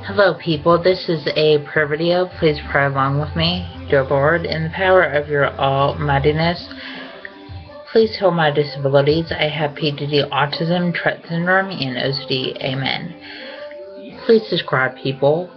Hello people, this is a prayer video. Please pray along with me. Dear Lord, in the power of your almightiness, please heal my disabilities. I have PDD, autism, Tourette syndrome, and OCD. Amen. Please subscribe people.